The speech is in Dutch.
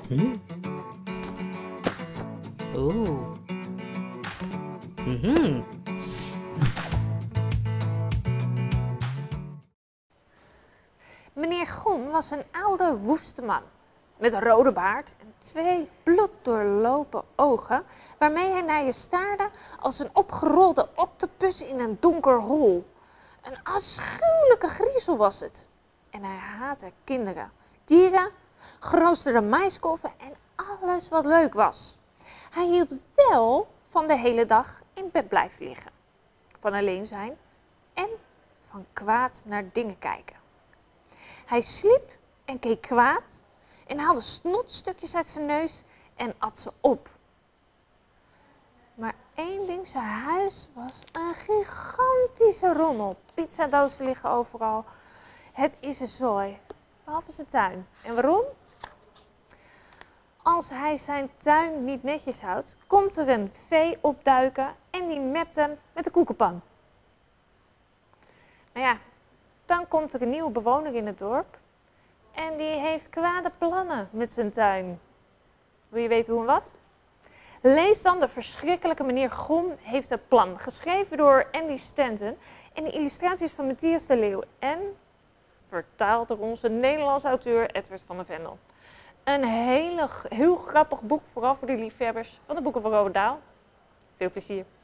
Oeh. Meneer Gom was een oude, woeste man. Met een rode baard en 2 bloeddoorlopen ogen, waarmee hij naar je staarde als een opgerolde octopus in een donker hol. Een afschuwelijke griezel was het. En hij haatte kinderen, dieren, geroosterde maiskolven en alles wat leuk was. Hij hield wel van de hele dag in bed blijven liggen, van alleen zijn en van kwaad naar dingen kijken. Hij sliep en keek kwaad en haalde snotstukjes uit zijn neus en at ze op. Maar één ding, zijn huis was een gigantische rommel. Pizzadozen liggen overal. Het is een zooi, behalve zijn tuin. En waarom? Als hij zijn tuin niet netjes houdt, komt er een vee opduiken en die mept hem met de koekenpan. Maar ja, dan komt er een nieuwe bewoner in het dorp en die heeft kwade plannen met zijn tuin. Wil je weten hoe en wat? Lees dan De verschrikkelijke meneer Gom heeft een plan, geschreven door Andy Stanton en de illustraties van Matthias de Leeuw en vertaald door onze Nederlandse auteur Edward van der Vendel. Een heel grappig boek, vooral voor de liefhebbers van de boeken van Roald Dahl. Veel plezier!